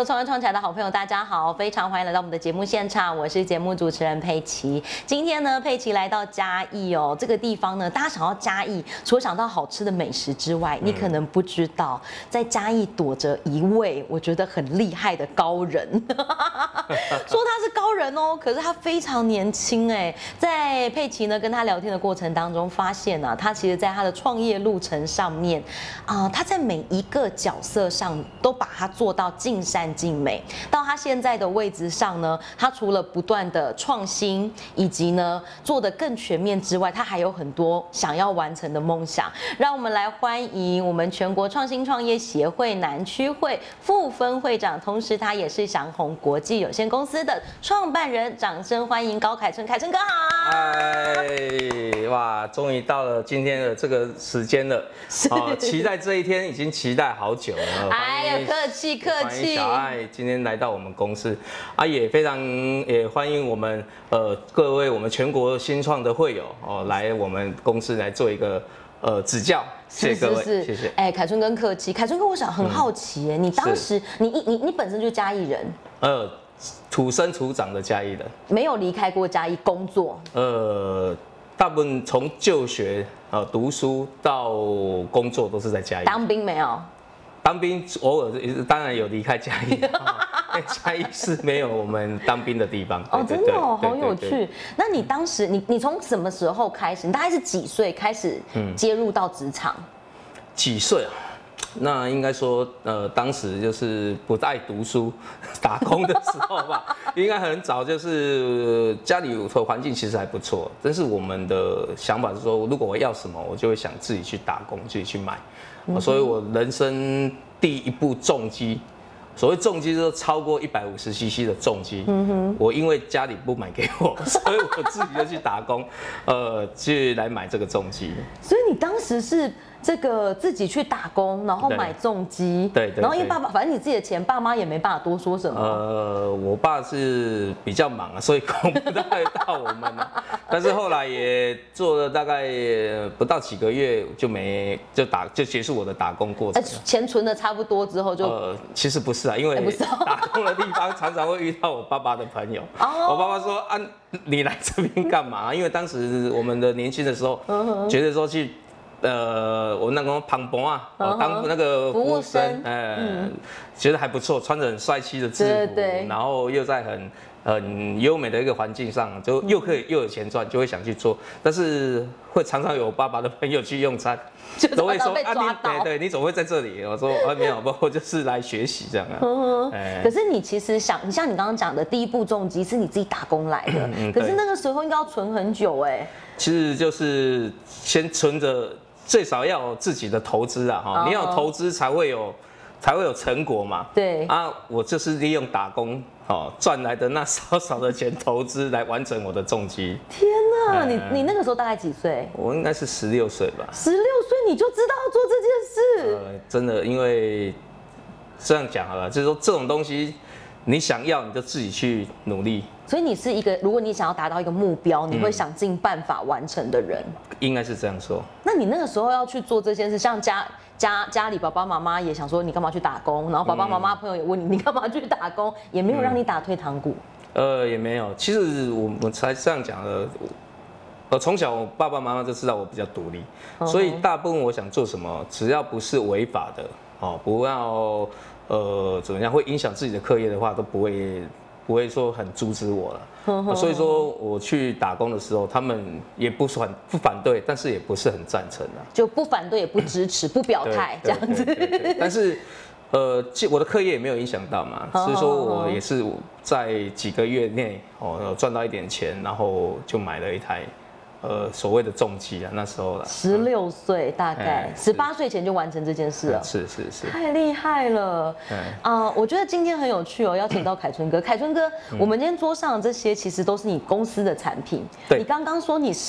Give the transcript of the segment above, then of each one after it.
有创业创起来的好朋友，大家好，非常欢迎来到我们的节目现场，我是节目主持人佩琪。今天呢，佩琪来到嘉义哦，这个地方呢，大家想到嘉义，除了想到好吃的美食之外，你可能不知道，在嘉义躲着一位我觉得很厉害的高人。说他是高人哦，可是他非常年轻哎。在佩琪呢跟他聊天的过程当中，发现啊，他其实在他的创业路程上面他在每一个角色上都把它做到尽善尽美。到他现在的位置上呢，他除了不断的创新，以及呢做得更全面之外，他还有很多想要完成的梦想。让我们来欢迎我们全国创新创业协会南区会副分会长，同时他也是祥宏国际有限公司的创办人。掌声欢迎高凯春，凯春哥好！ 哎，哇，终于到了今天的这个时间了，期待这一天已经期待好久了。 哎呀，客气客气。 欢迎小爱今天来到我们公司也非常欢迎我们各位我们全国新创的会友来我们公司来做一个指教。谢谢各位，谢谢。 哎，凯春哥客气，凯春哥，我想很好奇你当时你本身就是嘉义人， 土生土长的嘉义人， 没有离开过嘉义工作。 大部分从就学读书到工作都是在嘉义。 当兵没有？ 当兵偶尔当然有离开嘉义，嘉义是没有我们当兵的地方。 哦，真的哦，好有趣。那你当时你从什么时候开始？你大概是几岁开始接入到职场？ 几岁啊？那应该说，当时就是不爱读书、打工的时候吧，应该很早，就是家里的环境其实还不错，但是我们的想法是说，如果我要什么，我就会想自己去打工，自己去买。所以我人生第一部重机，所谓重机就是超过150cc 的重机，我因为家里不买给我，所以我自己就去打工，去来买这个重机。 所以你当时是这个自己去打工，然后买重机， 对， 然后因为爸爸，反正你自己的钱，爸妈也没办法多说什么。 我爸是比较忙所以管不太到我们了。但是后来也做了大概不到几个月就结束我的打工过程。 钱存的差不多之后就其实不是因为打工的地方常常会遇到我爸爸的朋友。我爸爸说你来这边干嘛？因为当时我们的年轻的时候，觉得说去。我那个旁博当那个服务生，觉得还不错，穿着很帅气的制服，然后又在很优美的一个环境上，就又可以又有钱赚，就会想去做。但是会常常有爸爸的朋友去用餐，都会说对，你怎么会在这里？我说没有，我就是来学习这样可是你其实像你刚刚讲的第一部重机是你自己打工来的，可是那个时候应该要存很久哎。 其实就是先存着。最少要有自己的投资你要有投资才会有成果嘛。 对我就是利用打工赚来的那少少的钱投资来完成我的重机。 天哪，你那个时候大概几岁？ 我应该是16岁吧。 16岁你就知道要做这件事？ 真的，因为这样讲好了，就是说这种东西。你想要，你就自己去努力。 所以你是一个，如果你想要达到一个目标，你会想尽办法完成的人。 应该是这样说。 那你那个时候要去做这件事，像家里爸爸妈妈也想说你干嘛去打工，然后爸爸妈妈朋友也问你干嘛去打工，也没有让你打退堂鼓。 也没有。其实我才这样讲的。从小我爸爸妈妈就知道我比较独立，所以大部分我想做什么，只要不是违法的，不要。怎么样会影响自己的课业的话，都不会说很阻止我了。所以说我去打工的时候，他们也不反对，但是也不是很赞成就不反对也不支持，不表态这样子。 但是我的课业也没有影响到嘛，所以说我也是在几个月内赚到一点钱，然后就买了一台。所谓的重机那时候了 ，16岁大概18岁前就完成这件事了， 是， 太厉害了。我觉得今天很有趣邀请到凯春哥。凯春哥，我们今天桌上的这些其实都是你公司的产品。你刚刚说你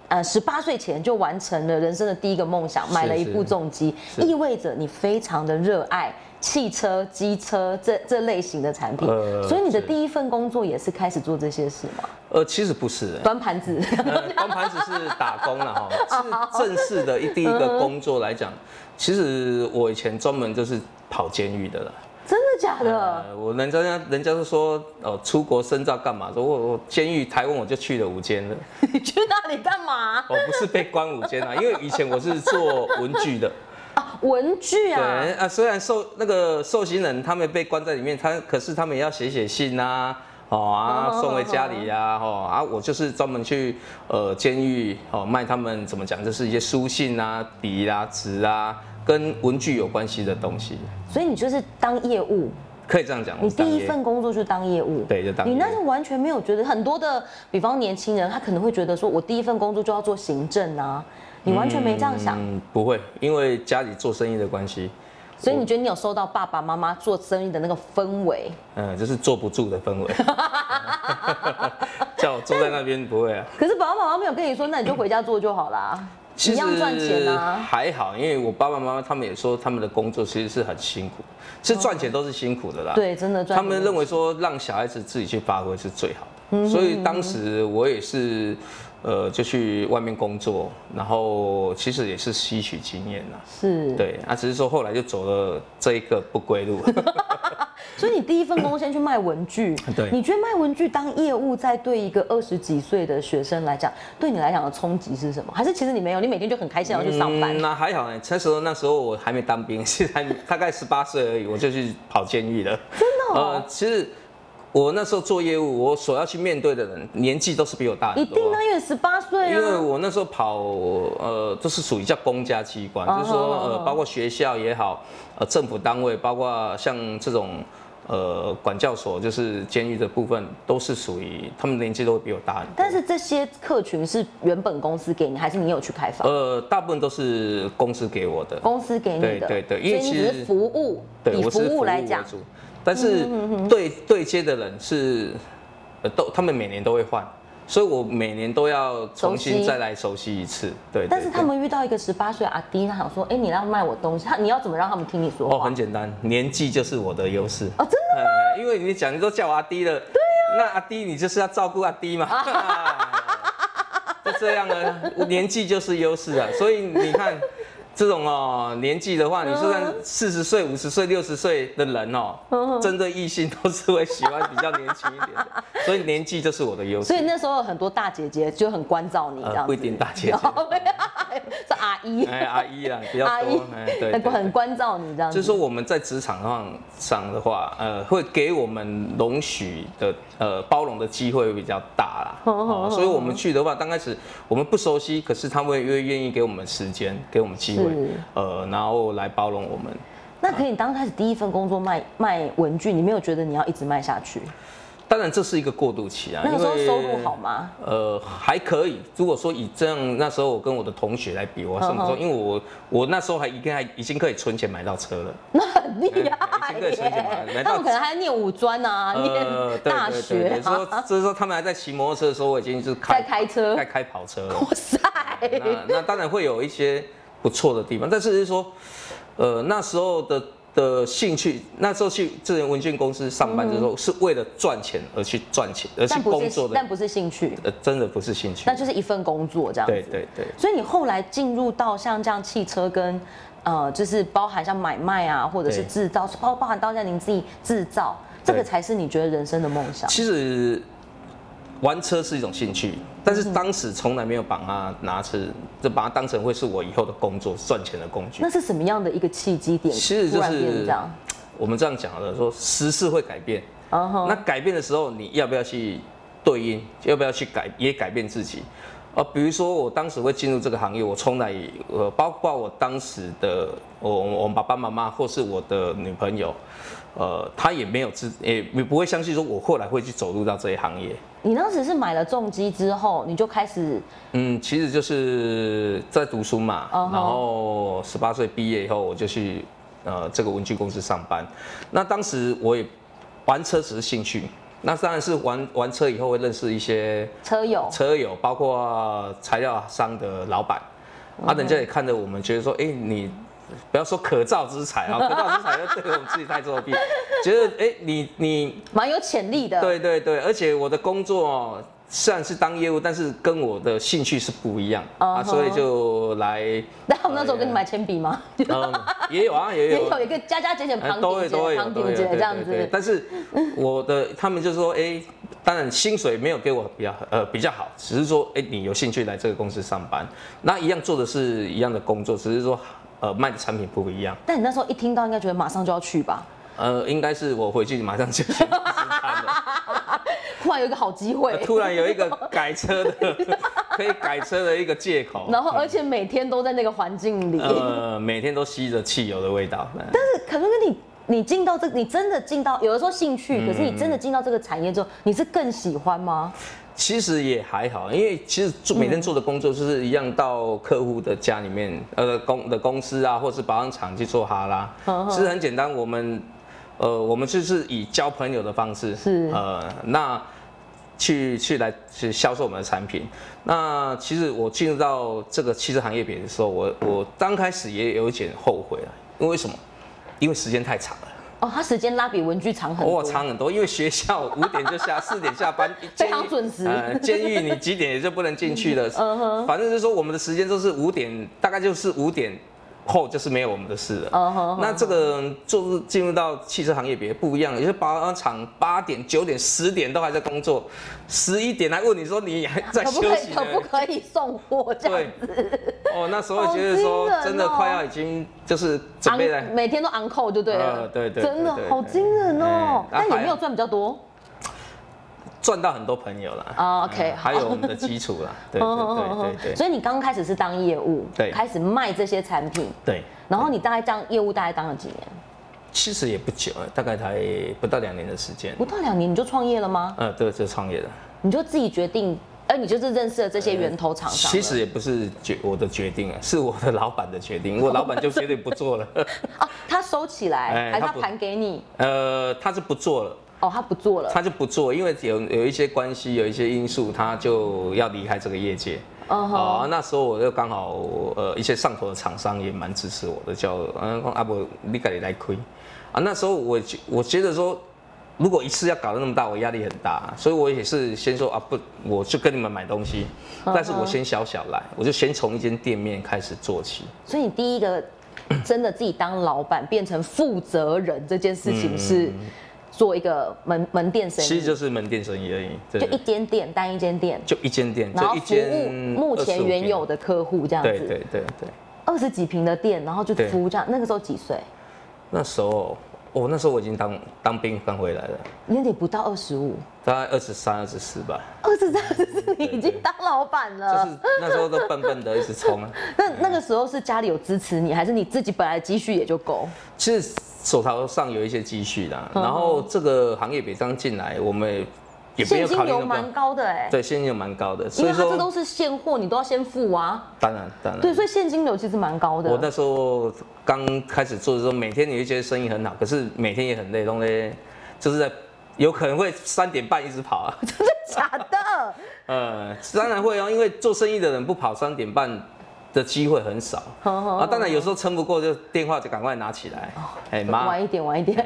18岁前就完成了人生的第一个梦想，买了一部重机，意味着你非常的热爱汽车、机车这类型的产品，所以你的第一份工作也是开始做这些事吗？ 其实不是， 端盘子， 端盘子是打工啦是正式的第一个工作来讲，其实我以前专门就是跑监狱的啦。 真的假的？ 人家都说出国深造干嘛？说我监狱台湾我就去了5间了。 你去那里干嘛？ 我不是被关5间啊，因为以前我是做文具的。 文具啊， 对啊，虽然受刑人他们被关在里面，可是他们也要写信啊，送回家里啊，我就是专门去监狱卖他们怎么讲，就是一些书信啊、笔啊、纸啊，跟文具有关系的东西。 所以你就是当业务。 可以这样讲， 你第一份工作就是当业务， 对，就当业务。 你那时候完全没有觉得很多的，比方年轻人，他可能会觉得说，我第一份工作就要做行政啊，你完全没这样想？ 不会，因为家里做生意的关系。 所以你觉得你有收到爸爸妈妈做生意的那个氛围？ 就是坐不住的氛围。叫我坐在那边不会啊。 可是爸爸妈妈没有跟你说，那你就回家做就好啦。一样赚钱啊， 还好，因为我爸爸妈妈他们也说他们的工作其实是很辛苦，其实赚钱都是辛苦的啦。 对，真的赚钱。 他们认为说让小孩子自己去发挥是最好的，所以当时我也是，就去外面工作，然后其实也是吸取经验啦。 是， 对，只是说后来就走了这一个不归路。 所以你第一份工先去卖文具， 对， 你觉得卖文具当业务，在对一个20几岁的学生来讲，对你来讲的冲击是什么？还是其实你没有，你每天就很开心要去上班？ 那还好呢，那时候我还没当兵，是大概18岁而已，我就去跑监狱了。 真的？ 其实我那时候做业务，我所要去面对的人年纪都是比我大很多。 一定啊，因为18岁啊。 因为我那时候跑都是属于叫公家机关，就是说包括学校也好，政府单位，包括像这种。管教所就是监狱的部分，都是属于他们年纪都会比我大很多。 但是这些客群是原本公司给你，还是你有去开发？ 大部分都是公司给我的。 公司给你的， 对， 因为你只是服务，以服务来讲。 但是对接的人是，他们每年都会换。所以我每年都要重新再来熟悉一次，对。 但是他们遇到一个18岁阿弟，他想说，你要卖我东西，你要怎么让他们听你说话？ 很简单，年纪就是我的优势。 真的吗？ 因为你都叫我阿弟了，对啊，那阿弟你就是要照顾阿弟嘛，就这样了，年纪就是优势啊。所以你看。这种年纪的话，你就算40岁、50岁、60岁的人针对异性都是会喜欢比较年轻一点的，所以年纪就是我的优势。 所以那时候有很多大姐姐就很关照你，这样子。 不一定大姐姐， 是阿姨。 阿姨啊，比较多。 对，很关照你这样子。 就是说我们在职场上的话，会给我们容许的包容的机会会比较大啦。所以我们去的话，刚开始我们不熟悉，可是他们会愿意给我们时间，给我们机会。然后来包容我们。 那可以，刚开始第一份工作卖文具，你没有觉得你要一直卖下去？ 当然这是一个过渡期啊。 那个时候收入好吗？ 还可以。如果说以这样，那时候我跟我的同学来比，我怎么说？因为我那时候已经可以存钱买到车了。 那很厉害。 已经可以存钱买到。 他们可能还念五专啊，念大学。 就是说他们还在骑摩托车的时候，我已经就是在开车， 在开跑车了。 哇塞！ 那当然会有一些不错的地方，但是说，那时候的兴趣，那时候去智能文件公司上班的时候，是为了赚钱而去赚钱，而去工作的， 但不是兴趣， 真的不是兴趣， 那就是一份工作这样子。 对。 所以你后来进入到像这样汽车跟就是包含像买卖啊，或者是制造，包含到像您自己制造，这个才是你觉得人生的梦想。 其实玩车是一种兴趣，但是当时从来没有把它就把它当成会是我以后的工作、赚钱的工具。 那是什么样的一个契机点？ 其实就是我们这样讲的，说时事会改变。那改变的时候，你要不要去对应？要不要去也改变自己？比如说我当时会进入这个行业，我从来包括我当时的我爸爸妈妈或是我的女朋友。他也没有也不会相信说我后来会去走入到这一行业。 你当时是买了重机之后，你就开始？ 其实就是在读书嘛，然后18岁毕业以后，我就去这个文具公司上班。那当时我也玩车只是兴趣，那当然是玩车以后会认识一些车友，包括材料商的老板，人家也看着我们，觉得说，你。不要说可造之材啊，可造之材要对我们自己太作弊。觉得你蛮有潜力的。 对，而且我的工作虽然是当业务，但是跟我的兴趣是不一样啊，所以就来。 那他们那时候跟你买铅笔吗？ 也有啊，也有一个加加减减旁顶姐这样子。 但是他们就说，当然薪水没有给我比较好，只是说，你有兴趣来这个公司上班，那一样做的是一样的工作，只是说卖的产品不一样。 但你那时候一听到，应该觉得马上就要去吧？ 应该是我回去马上就去看了。 突然有一个好机会， 突然有一个改车的可以改车的一个借口， 然后而且每天都在那个环境里， 每天都吸着汽油的味道。 但是可能你进到你真的进到，有的时候兴趣，可是你真的进到这个产业之后，你是更喜欢吗？ 其实也还好，因为其实每天做的工作就是一样，到客户的家里面，公司啊，或是保养厂去做哈拉，其实很简单。我们就是以交朋友的方式，那去销售我们的产品。那其实我进入到这个汽车行业别的时候，我刚开始也有一点后悔了，因为什么？因为时间太长了。 他时间拉比文具长很多。 长很多，因为学校5点就4点下班， 非常准时。 监狱你几点也就不能进去了。反正就是说我们的时间都是5点，大概就是5点。后就是没有我们的事了。那这个就是进入到汽车行业别不一样，有些保养厂8点、9点、10点都还在工作，11点还问你说你还在休息， 可不可以送货这样子？ 那时候觉得说真的快要已经就是准备了， 每天都 on call 就对了。 对， 真的好惊人哦。但也没有赚比较多。 赚到很多朋友啦。 OK， 还有我们的基础啦。对。 所以你刚开始是当业务， 对， 开始卖这些产品， 对。 然后你大概当业务大概当了几年？ 其实也不久，大概才不到2年的时间。 不到2年你就创业了吗？ 对，就创业了。 你就自己决定，你就是认识了这些源头厂商。 其实也不是我的决定是我的老板的决定。我老板就决定不做了。 他收起来，还是他盘给你？ 他是不做了。 他不做了， 他就不做，因为有一些关系，有一些因素，他就要离开这个业界。那时候我就刚好一些上头的厂商也蛮支持我的，叫阿伯你自己来开那时候我觉得说，如果一次要搞得那么大，我压力很大，所以我也是先说不，我就跟你们买东西，但是我先小来，我就先从一间店面开始做起。 所以你第一个真的自己当老板变成负责人这件事情是。做一个门店生意， 其实就是门店生意而已， 就一间店，单一间店， 就一间店， 然后服务目前原有的客户这样子。 对。 20几坪的店，然后就服务这样。那个时候几岁？ 那时候我已经当兵刚回来了， 年底不到25， 大概23、24吧。 23、24，你已经当老板了。 就是那时候都笨的一直冲啊。 那个时候是家里有支持你，还是你自己本来积蓄也就够？ 其实手头上有一些积蓄啦，然后这个行业北刚进来，我们也没有考虑那么。现金流蛮高的对，现金流蛮高的， 所以说这都是现货，你都要先付啊。 当然。 对，所以现金流其实蛮高的。 我那时候刚开始做的时候，每天你会觉得生意很好，可是每天也很累，就是在有可能会3点半一直跑啊。 真的假的？ 当然会因为做生意的人不跑3点半。的机会很少当然有时候撑不过就电话就赶快拿起来，妈， 晚一点，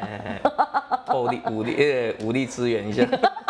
武力支援一下，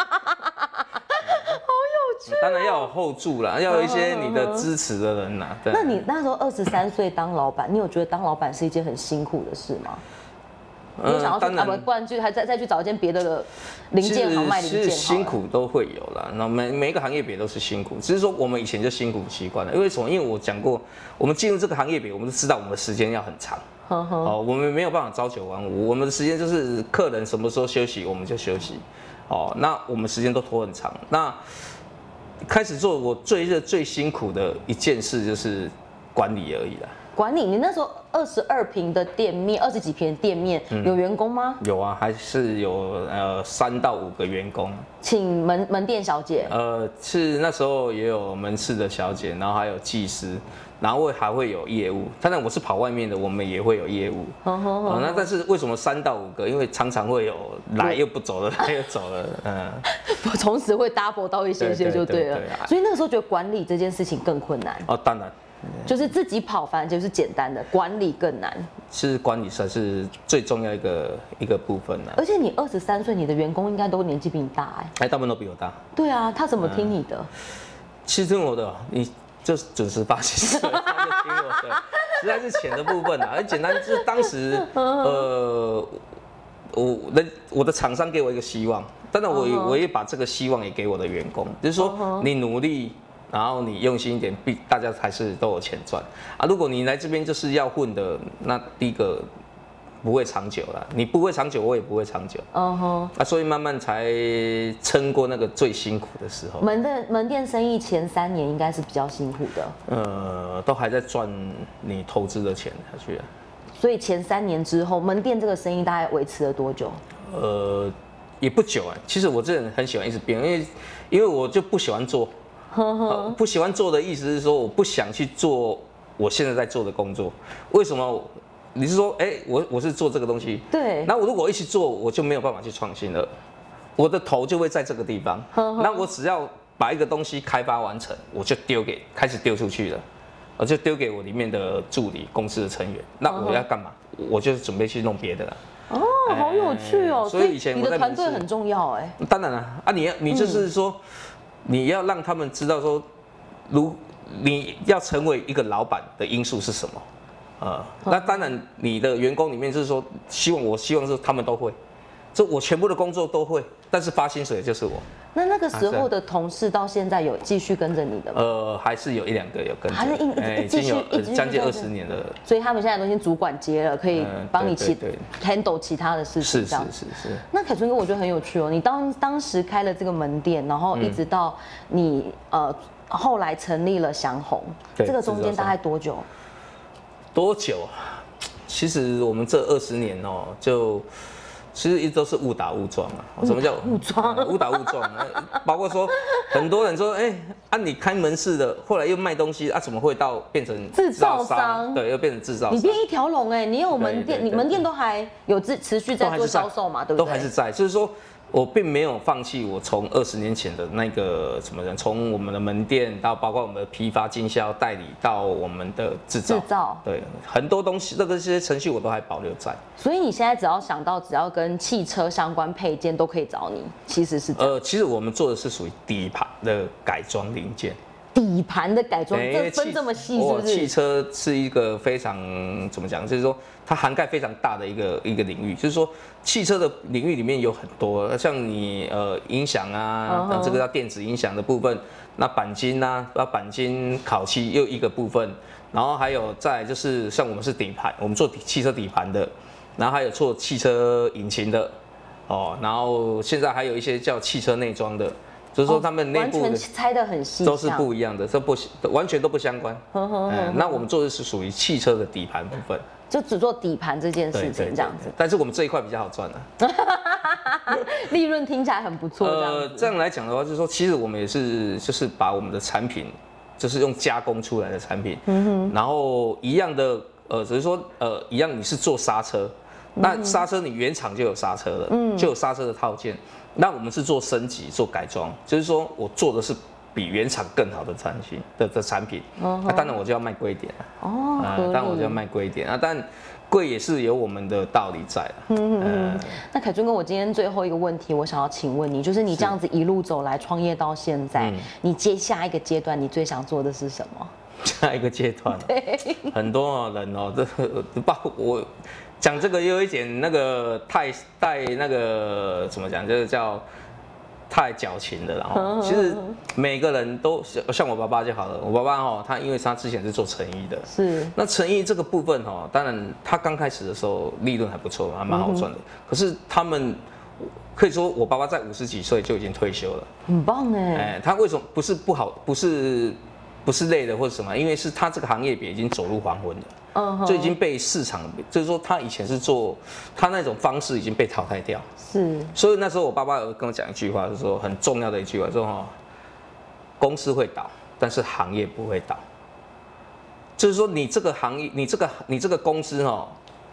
好有趣。 当然要有后助啦，要有一些你的支持的人啦。 那你那时候23岁当老板，你有觉得当老板是一件很辛苦的事吗？你有想要去不然就还再去找一间别的零件行卖零件。 其实辛苦都会有啦，然后每一个行业别都是辛苦，只是说我们以前就辛苦习惯了。因为什么？因为我讲过，我们进入这个行业别，我们都知道我们的时间要很长。我们没有办法朝九晚五，我们的时间就是客人什么时候休息我们就休息。那我们时间都拖很长。那开始做我最辛苦的一件事就是管理而已啦。 管理，你那时候22坪的店面，20几坪的店面，有员工吗？ 有啊，还是有3到5个员工， 请门店小姐。 是那时候也有门市的小姐，然后还有技师，然后还会有业务。当然我是跑外面的，我们也会有业务。那但是为什么3到5个？因为常常会有来又不走了，来又走了。 同时会 double 到一些就对了。所以那个时候觉得管理这件事情更困难。 当然。 就是自己跑，反正就是简单的，管理更难。 是管理才是最重要一个部分啦。 而且你23岁，你的员工应该都年纪比你大大部分都比我大。 对啊，他怎么听你的？ 其实听我的，你就是准时发薪水，他们听我的，实在是钱的部分啊。很简单，就是当时我的厂商给我一个希望，当然我也把这个希望也给我的员工，就是说你努力。然后你用心一点，大家还是都有钱赚啊！如果你来这边就是要混的，那第一个不会长久啦，你不会长久，我也不会长久。所以慢慢才撑过那个最辛苦的时候。 门店生意前3年应该是比较辛苦的。 都还在赚你投资的钱下去啊。 所以前3年之后，门店这个生意大概维持了多久？ 也不久啊。其实我这人很喜欢一直变，因为我就不喜欢做。不喜欢做的意思是说，我不想去做我现在在做的工作。为什么？你是说，我是做这个东西， 对。 那我如果一起做，我就没有办法去创新了，我的头就会在这个地方。那我只要把一个东西开发完成，我就开始丢出去了，我就丢给我里面的助理、公司的成员。那我要干嘛？我就是准备去弄别的了。 好有趣哦！ 所以以前你的团队很重要当然了你就是说。你要让他们知道说，你要成为一个老板的因素是什么？那当然你的员工里面就是说，我希望是他们都会，就我全部的工作都会，但是发薪水的就是我。 那个时候的同事到现在有继续跟着你的吗？ 还是有1-2个有跟着， 还是已经有将近20年的。 所以他们现在都已经主管接了，可以帮你handle 其他的事情。 是。 那凯春哥，我觉得很有趣哦。你当时开了这个门店，然后一直到你后来成立了祥宏，这个中间大概多久？ 其实我们这20年其实一直都是误打误撞啊。什么叫误撞？ 误打误撞，包括说很多人说，你开门市的，后来又卖东西怎么会变成制造商？ 对，又变成制造商。 你变一条龙你有门店，你门店都还有持续在做销售嘛？对不对？ 都还是在，就是说。我并没有放弃我从20年前的那个什么人，从我们的门店到包括我们的批发、经销、代理到我们的制造，对，很多东西这些程序我都还保留在。 所以你现在只要跟汽车相关配件都可以找你，其实是其实我们做的是属于底盘的改装零件。 底盘的改装，这分这么细是不是？ 汽车是一个非常怎么讲？就是说它涵盖非常大的一个领域。就是说汽车的领域里面有很多，像你音响啊，这个叫电子音响的部分，那钣金啊，钣金烤漆又一个部分，然后还有再就是像我们是底盘，我们做汽车底盘的，然后还有做汽车引擎的，然后现在还有一些叫汽车内装的。就是说他们内部的完全拆得很细， 都是不一样的，完全都不相关。那我们做的是属于汽车的底盘部分， 就只做底盘这件事情这样子。 但是我们这一块比较好赚利润听起来很不错。 这样来讲的话，就是说其实我们也是就是把我们的产品，就是用加工出来的产品，然后一样的只是说一样你是做刹车，那刹车你原厂就有刹车了，就有刹车的套件。那我们是做升级、做改装，就是说我做的是比原厂更好的产品。那当然我就要卖贵一点当然我就要卖贵一点但贵也是有我们的道理在那凯春哥，我今天最后一个问题，我想要请问你，就是你这样子一路走来创业到现在，你下一个阶段你最想做的是什么？ 下一个阶段很多人包括我。讲这个有一点那个带那个怎么讲，就是叫太矫情的了。其实每个人都像我爸爸就好了。我爸爸他因为他之前是做成衣的， 是那成衣这个部分当然他刚开始的时候利润还不错，还蛮好赚的。可是他们可以说，我爸爸在50几岁就已经退休了， 很棒他为什么不是不好，不是累的或者什么？因为是他这个行业已经走入黄昏了。就已经被市场，就是说他以前是做他那种方式已经被淘汰掉， 是。 所以那时候我爸爸有跟我讲一句话，就是说很重要的一句话，说公司会倒，但是行业不会倒。就是说你这个行业，你这个公司倒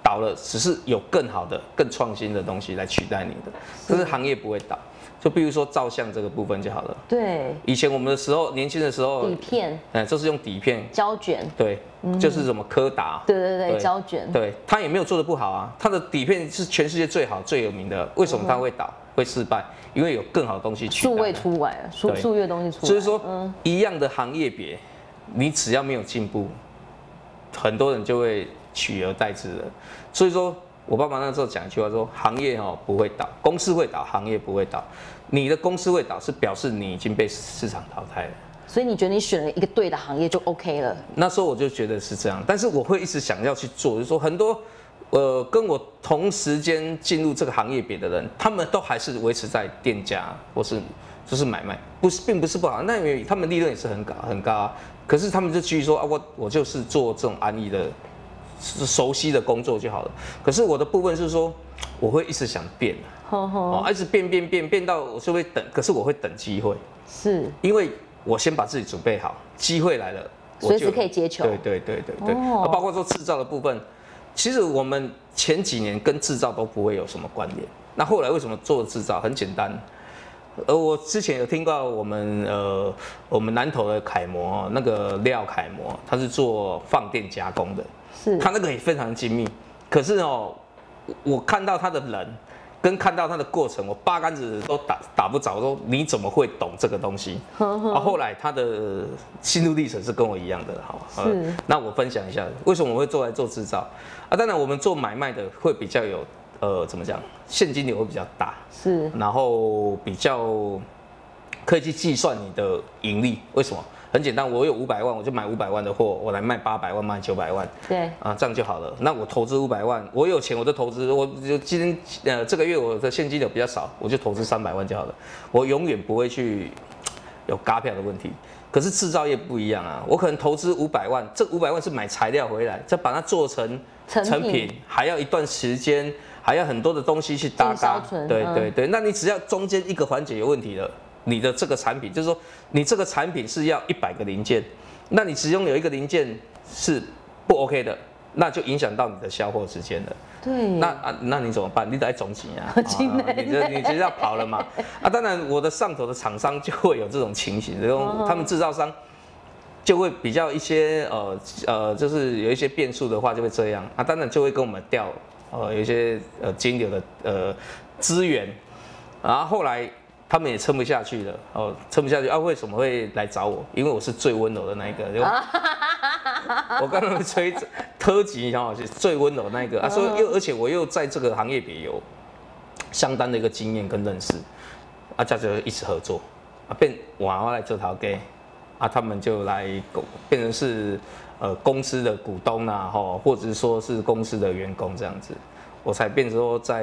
倒了，只是有更好的、更创新的东西来取代你的，可是行业不会倒。就比如说照相这个部分就好了。 对， 以前我们的时候，年轻的时候， 底片， 就是用底片胶卷， 对，就是什么柯达， 对，胶卷， 对，它也没有做得不好啊，它的底片是全世界最好、最有名的，为什么它会倒、会失败？因为有更好的东西取代。 数位出来了，数位东西出来， 所以说，一样的行业别，你只要没有进步，很多人就会取而代之了。所以说。我爸爸那时候讲一句话说：行业不会倒，公司会倒，行业不会倒。你的公司会倒，是表示你已经被市场淘汰了。 所以你觉得你选了一个对的行业就 OK 了？ 那时候我就觉得是这样，但是我会一直想要去做，就是说很多跟我同时间进入这个行业别的人，他们都还是维持在店家或是就是买卖，并不是不好。那因为他们利润也是很高啊，可是他们就继续说啊，我就是做这种安逸的。熟悉的工作就好了。可是我的部分是说，我会一直想变，一直变到我就会等，可是我会等机会， 是因为我先把自己准备好，机会来了， 随时可以接球。 对。包括说制造的部分，其实我们前几年跟制造都不会有什么关联。那后来为什么做制造？很简单。我之前有听到我们南投的楷模，那个廖楷模，他是做放电加工的。他那个也非常精密，可是我看到他的人，跟看到他的过程，我八竿子都打不着。说你怎么会懂这个东西？后来他的心路历程是跟我一样的，好，那我分享一下为什么我会做制造啊？当然我们做买卖的会比较有怎么讲，现金流会比较大，然后比较可以去计算你的盈利，为什么？很简单，我有500万，我就买500万的货，我来卖800万，卖900万， 对啊，这样就好了。那我投资500万，我有钱我就投资，我就今天这个月我的现金流比较少，我就投资300万就好了。我永远不会去有軋票的问题。可是制造业不一样啊，我可能投资500万，这500万是买材料回来，再把它做成成品，还要一段时间，还要很多的东西去搭嘎。对，那你只要中间一个环节有问题了。你的这个产品，就是说，你这个产品是要100个零件，那你只拥有一个零件是不 OK 的，那就影响到你的销货时间了。 对。 那你怎么办？你得总结啊，你就要跑了嘛。当然，我的上头的厂商就会有这种情形，他们制造商就会比较一些就是有一些变数的话，就会这样当然就会跟我们调有一些金流的资源，然后后来。他们也撑不下去了，撑不下去为什么会来找我？因为我是最温柔的那一个，我刚刚吹特级是最温柔的那一个而且我又在这个行业里有相当的一个经验跟认识，这就一起合作，变我来做头家，他们就来变成是公司的股东或者说是公司的员工这样子，我才变成说在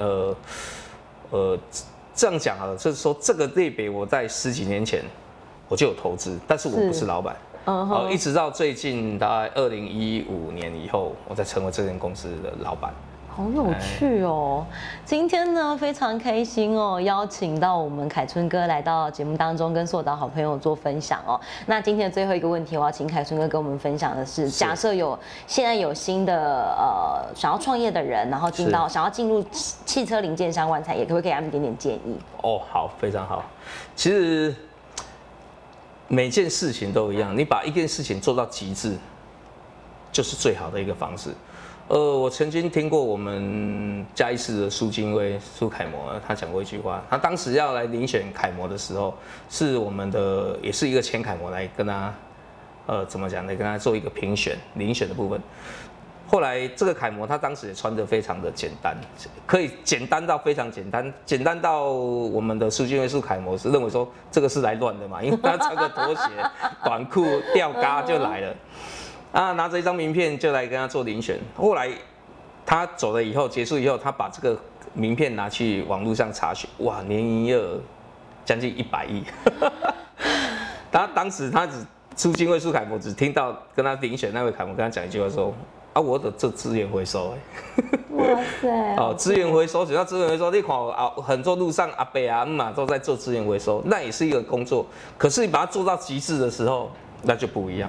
这样讲好了，就是说这个类别我在10几年前我就有投资，但是我不是老板，一直到最近大概2015年以后，我才成为这间公司的老板。 好有趣哦！今天呢非常开心哦，邀请到我们凯春哥来到节目当中，跟所有的好朋友做分享哦。那今天的最后一个问题，我要请凯春哥跟我们分享的是，假设现在有新的想要创业的人，然后想要进入汽车零件相关产业，可不可以给他们点点建议？ 好，非常好。其实每件事情都一样，你把一件事情做到极致，就是最好的一个方式。我曾经听过我们嘉义市的苏楷模，他讲过一句话，他当时要来遴选楷模的时候，是我们的也是一个前楷模来跟他，怎么讲呢？跟他做一个遴选的部分。后来这个楷模他当时也穿得非常的简单，可以简单到非常简单，简单到我们的苏楷模是认为说这个是来乱的嘛，因为他穿个拖鞋、短裤、吊嘎就来了。拿着一张名片就来跟他做遴选。后来他走了以后，结束以后，他把这个名片拿去网络上查询，哇，年营业额将近100亿。当时他苏楷模只听到跟他遴选那位楷模跟他讲一句话说：我的这资源回收哇塞！ 资源回收，只要资源回收，你看很多路上阿伯阿嬷都在做资源回收，那也是一个工作。可是你把它做到极致的时候，那就不一样。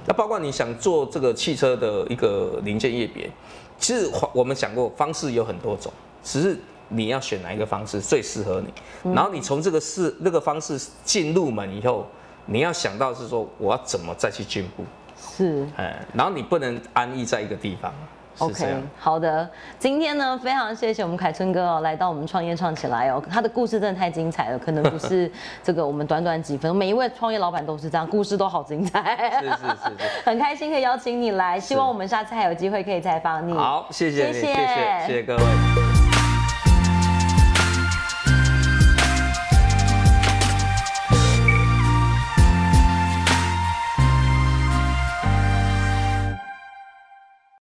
那包括你想做这个汽车的一个零件业别，其实我们想过方式有很多种，只是你要选哪一个方式最适合你。然后你从这个方式进入门以后，你要想到是说我要怎么再去进步。 是， 然后你不能安逸在一个地方。 OK， 好的，今天呢非常谢谢我们凯春哥哦，来到我们创业创起来哦，他的故事真的太精彩了，可能不是这个我们短短几分，每一位创业老板都是这样，故事都好精彩。是，很开心可以邀请你来，希望我们下次还有机会可以采访你。 好，谢谢各位。